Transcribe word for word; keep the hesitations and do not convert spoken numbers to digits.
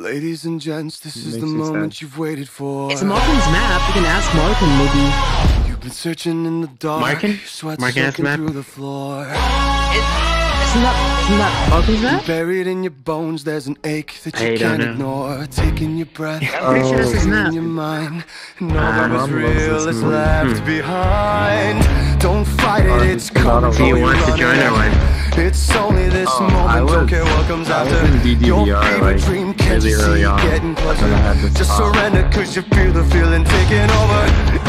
Ladies and gents, this is the Makes me moment sad. you've waited for. It's Markin's map. You can ask Markin maybe. You've been searching in the dark. Markin? Sweat Markin has soaking map? through the floor. Isn't that, isn't that Markin's map? Buried in your bones, there's an ache that I you don't can't know. ignore. Taking your breath, I'm pretty sure this is in map. your mind. And all Uh, that was Mom loves real this is movie. left Hmm. behind. Don't fight it, it's coming. Do you want to join or what? It's only this Oh, moment, I don't was- care what comes I was after. in D D V R, Your favorite like, dream, can't really you early see on, getting closer? when I had this Just pop. surrender, cause you feel the feeling taking over.